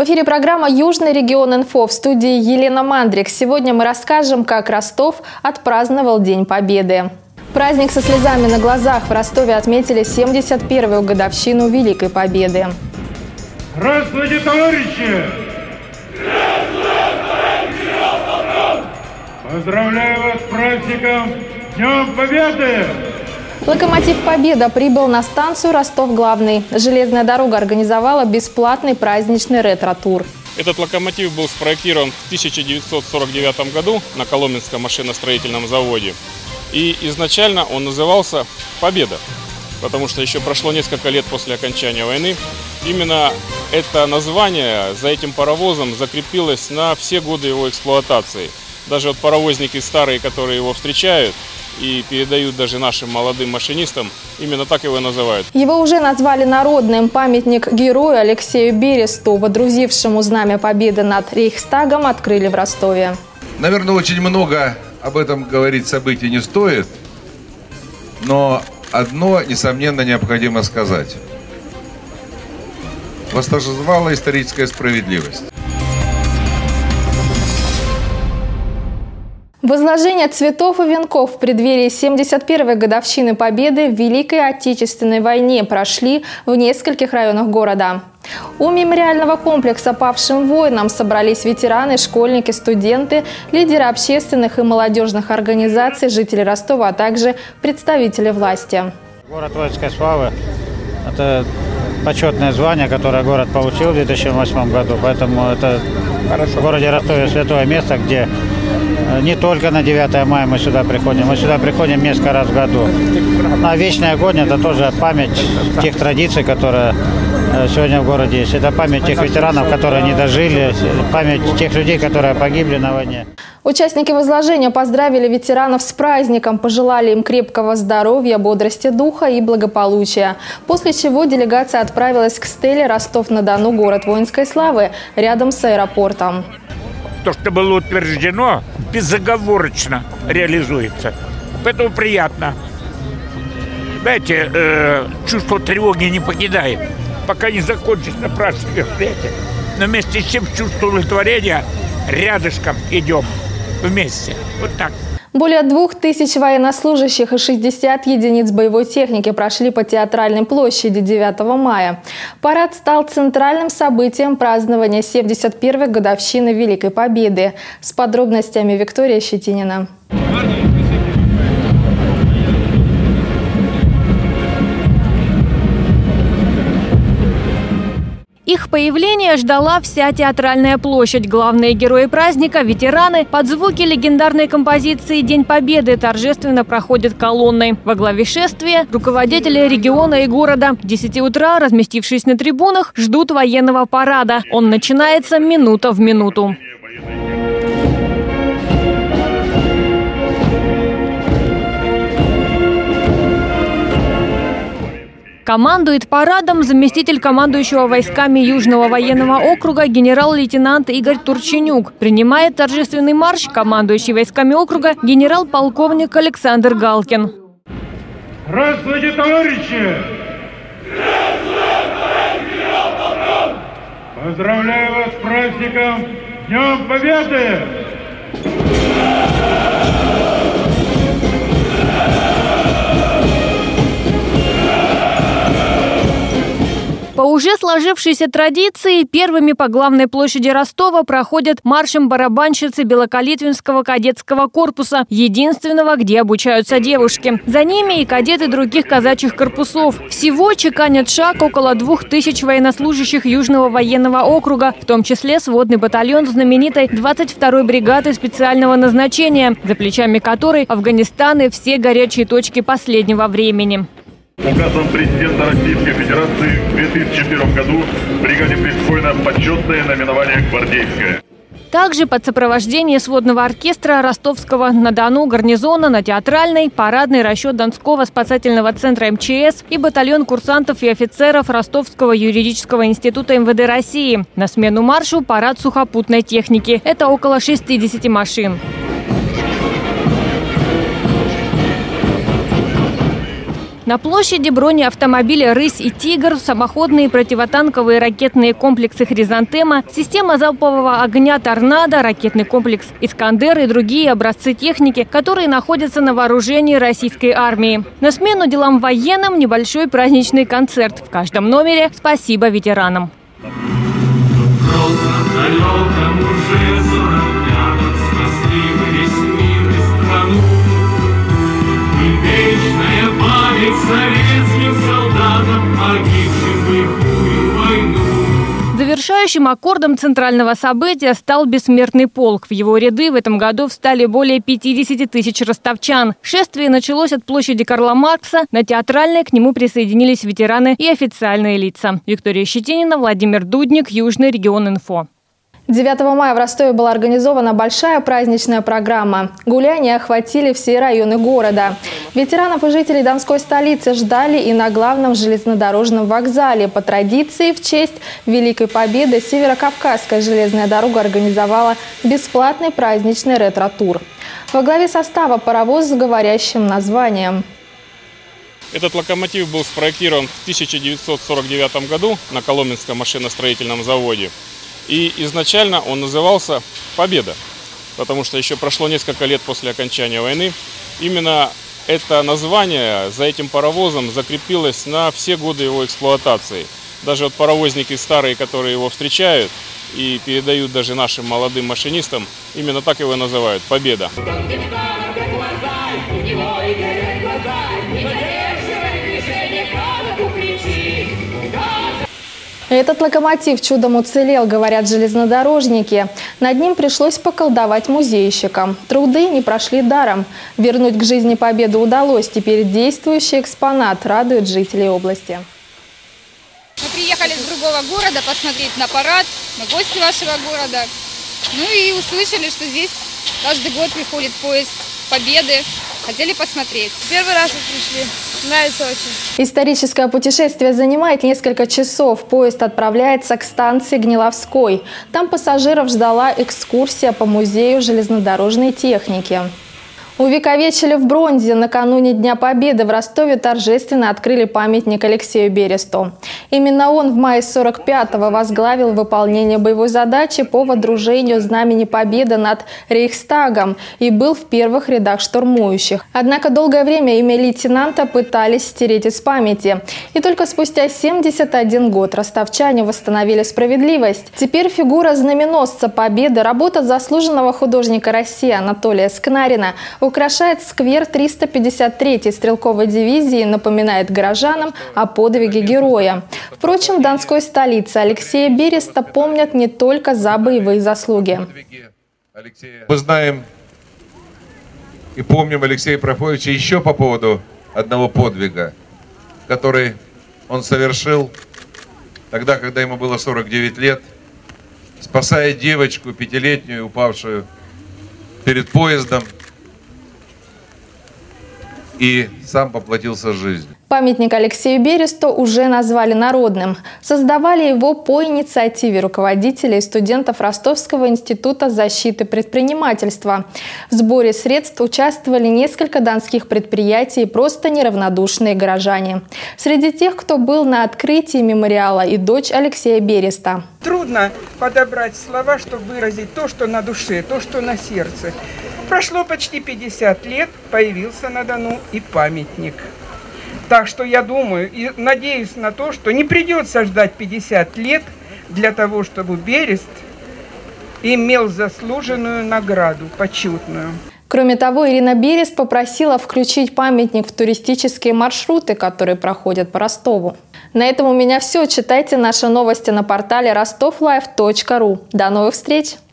эфире программа «Южный регион инфо», в студии Елена Мандрик. Сегодня мы расскажем, как Ростов отпраздновал День Победы. Праздник со слезами на глазах. В Ростове отметили 71-ю годовщину Великой Победы. Здравствуйте, товарищи! Поздравляю вас с праздником Днем Победы! Локомотив «Победа» прибыл на станцию Ростов-Главный. Железная дорога организовала бесплатный праздничный ретро-тур. Этот локомотив был спроектирован в 1949 году на Коломенском машиностроительном заводе. И изначально он назывался «Победа», потому что еще прошло несколько лет после окончания войны. Именно это название за этим паровозом закрепилось на все годы его эксплуатации. Даже вот паровозники старые, которые его встречают и передают даже нашим молодым машинистам, именно так его и называют. Его уже назвали народным. Памятник герою Алексею Бересту, водрузившему знамя Победы над Рейхстагом, открыли в Ростове. Наверное, очень много об этом говорить событий не стоит, но одно, несомненно, необходимо сказать. Восторжествовала историческая справедливость. Возложение цветов и венков в преддверии 71-й годовщины Победы в Великой Отечественной войне прошли в нескольких районах города. У мемориального комплекса павшим воинам собрались ветераны, школьники, студенты, лидеры общественных и молодежных организаций, жители Ростова, а также представители власти. Город воинской славы – это почетное звание, которое город получил в 2008 году. Поэтому это в городе Ростове святое место, где не только на 9 мая мы сюда приходим несколько раз в году. А вечный огонь – это тоже память тех традиций, которые сегодня в городе есть. Это память тех ветеранов, которые не дожили, память тех людей, которые погибли на войне. Участники возложения поздравили ветеранов с праздником, пожелали им крепкого здоровья, бодрости духа и благополучия. После чего делегация отправилась к стеле Ростов-на-Дону, город воинской славы, рядом с аэропортом. То, что было утверждено, безоговорочно реализуется. Поэтому приятно. Знаете, чувство тревоги не покидает, пока не закончится праздник мероприятия. Но вместе с тем чувство удовлетворения рядышком идем вместе. Вот так. Более 2000 военнослужащих и 60 единиц боевой техники прошли по Театральной площади 9 мая. Парад стал центральным событием празднования 71-й годовщины Великой Победы. С подробностями Виктория Щетинина. Их появление ждала вся Театральная площадь. Главные герои праздника – ветераны. Под звуки легендарной композиции «День Победы» торжественно проходят колонной. Во главе шествия – руководители региона и города. К 10 утра, разместившись на трибунах, ждут военного парада. Он начинается минута в минуту. Командует парадом заместитель командующего войсками Южного военного округа генерал-лейтенант Игорь Турченюк. Принимает торжественный марш командующий войсками округа генерал-полковник Александр Галкин. Здравствуйте, товарищи! Поздравляю вас с праздником Днем Победы! По уже сложившейся традиции, первыми по главной площади Ростова проходят маршем барабанщицы Белокалитвинского кадетского корпуса, единственного, где обучаются девушки. За ними и кадеты других казачьих корпусов. Всего чеканят шаг около 2000 военнослужащих Южного военного округа, в том числе сводный батальон знаменитой 22-й бригады специального назначения, за плечами которой Афганистан и все горячие точки последнего времени. Указом президента Российской Федерации в 2001 году бригаде присвоено почетное наименование «Гвардейская». Также под сопровождение сводного оркестра Ростовского-на-Дону гарнизона на Театральной, парадный расчет Донского спасательного центра МЧС и батальон курсантов и офицеров Ростовского юридического института МВД России. На смену маршу парад сухопутной техники. Это около 60 машин. На площади бронеавтомобили «Рысь» и «Тигр», самоходные противотанковые ракетные комплексы «Хризантема», система залпового огня «Торнадо», ракетный комплекс «Искандер» и другие образцы техники, которые находятся на вооружении российской армии. На смену делам военным небольшой праздничный концерт. В каждом номере «Спасибо ветеранам». Завершающим аккордом центрального события стал бессмертный полк. В его ряды в этом году встали более 50 тысяч ростовчан. Шествие началось от площади Карла Маркса. На Театральной к нему присоединились ветераны и официальные лица. Виктория Щетинина, Владимир Дудник, Южный регион инфо. 9 мая в Ростове была организована большая праздничная программа. Гуляния охватили все районы города. Ветеранов и жителей Донской столицы ждали и на главном железнодорожном вокзале. По традиции, в честь Великой Победы Северокавказская железная дорога организовала бесплатный праздничный ретро-тур. Во главе состава паровоз с говорящим названием. Этот локомотив был спроектирован в 1949 году на Коломенском машиностроительном заводе. И изначально он назывался «Победа», потому что еще прошло несколько лет после окончания войны. Именно это название за этим паровозом закрепилось на все годы его эксплуатации. Даже вот паровозники старые, которые его встречают и передают даже нашим молодым машинистам, именно так его называют – «Победа». Этот локомотив чудом уцелел, говорят железнодорожники. Над ним пришлось поколдовать музейщикам. Труды не прошли даром. Вернуть к жизни Победу удалось. Теперь действующий экспонат радует жителей области. Мы приехали с другого города посмотреть на парад, на гости вашего города. Ну и услышали, что здесь каждый год приходит поезд Победы. Хотели посмотреть. Первый раз пришли. Нравится очень. Историческое путешествие занимает несколько часов. Поезд отправляется к станции Гниловской. Там пассажиров ждала экскурсия по музею железнодорожной техники. Увековечили в бронзе. Накануне Дня Победы в Ростове торжественно открыли памятник Алексею Бересту. Именно он в мае 45-го возглавил выполнение боевой задачи по водружению Знамени Победы над Рейхстагом и был в первых рядах штурмующих. Однако долгое время имя лейтенанта пытались стереть из памяти. И только спустя 71 год ростовчане восстановили справедливость. Теперь фигура знаменосца Победы, работа заслуженного художника России Анатолия Скнарина, украшает сквер 353-й стрелковой дивизии, напоминает горожанам о подвиге героя. Впрочем, в Донской столице Алексея Береста помнят не только за боевые заслуги. Мы знаем и помним Алексея Прокофьевича еще по поводу одного подвига, который он совершил тогда, когда ему было 49 лет, спасая девочку 5-летнюю, упавшую перед поездом, и сам поплатился жизнью. Памятник Алексею Бересту уже назвали народным. Создавали его по инициативе руководителей и студентов Ростовского института защиты предпринимательства. В сборе средств участвовали несколько донских предприятий и просто неравнодушные горожане. Среди тех, кто был на открытии мемориала, и дочь Алексея Береста. Трудно подобрать слова, чтобы выразить то, что на душе, то, что на сердце. Прошло почти 50 лет, появился на Дону и памятник. Так что я думаю и надеюсь на то, что не придется ждать 50 лет для того, чтобы Берест имел заслуженную награду, почетную. Кроме того, Ирина Берест попросила включить памятник в туристические маршруты, которые проходят по Ростову. На этом у меня все. Читайте наши новости на портале rostovlive.ru. До новых встреч!